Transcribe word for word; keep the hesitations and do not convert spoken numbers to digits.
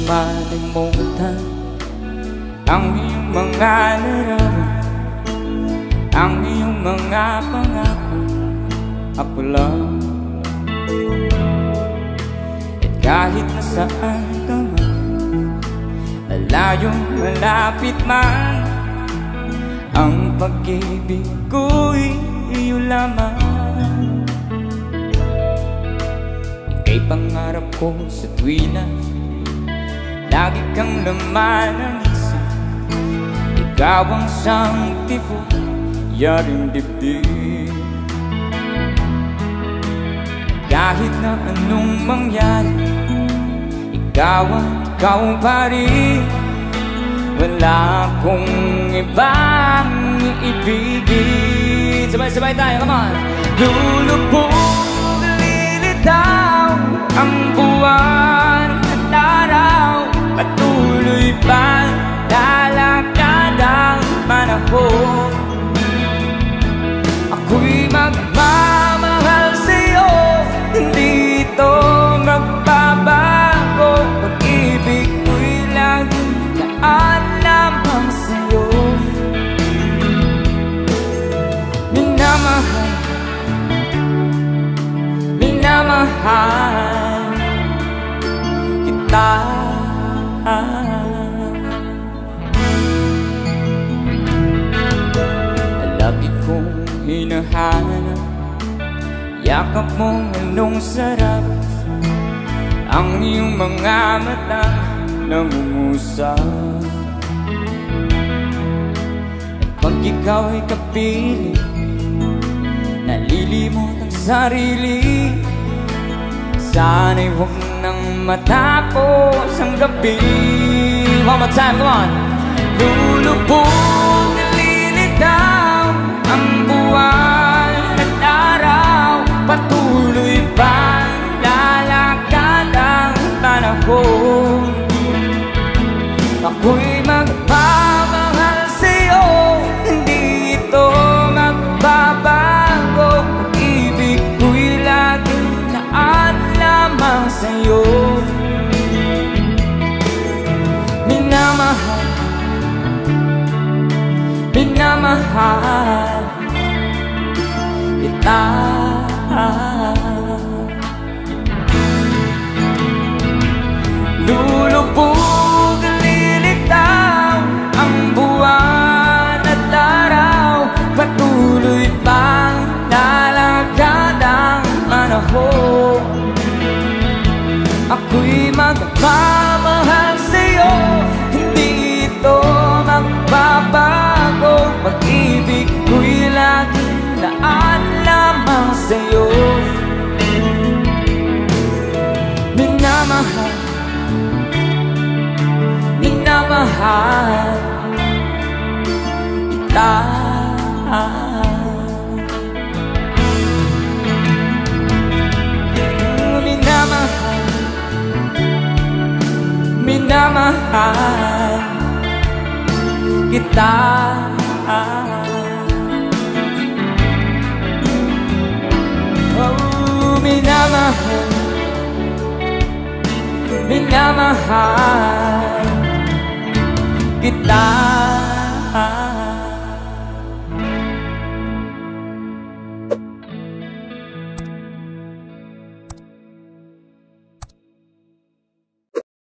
malimutan ang iyong mga larawan, ang iyong mga pangako. Ako lang, at kahit nasaan ka man, malayong malapit man, ang pag-ibig ko'y iyo lamang. Ika'y pangarap ko sa tuwina, lagi kang laman ng isip. Ikaw ang siyang tibok, yaring dibdib. Kahit na anong mangyari, ikaw ang ikaw pa rin. Wala akong ibang iibigin. Sabay-sabay tayo, come on! Lulubog, lilitaw ang buwan at araw, patuloy pa lalakad ang panahon. Ako'y magmamahal sa'yo, hindi ito magbabago. Pag-ibig ko'y laging daan lamang sa'yo. Minamahal, minamahal kita. Lagi kong hinahanap yakap mong anong sarap, ang iyong mga mata nangungusap. At pag ikaw ay kapiling, nalilimot ang sarili. Sana'y huwag nang matapos ang gabi. One more time, come on! Lulubog, lilitaw ang buwan at araw, patuloy pa lalakad ang panahon. Ako'y magmamahal sa'yo, hindi ito magbabago. Pag-ibig ko'y laging daan lamang sa'yo. Minamahal, minamahal kita. Lulubog, lilitaw ang buwan at araw, patuloy pang lalakad ang panahon. Ako'y magmamahal sa'yo, hindi ito magbabago. Pag-ibig ko'y laging daan lamang sa'yo. Minamahal, minamahal kita. Minamahal, minamahal kita. Oh, minamahal, minamahal kita.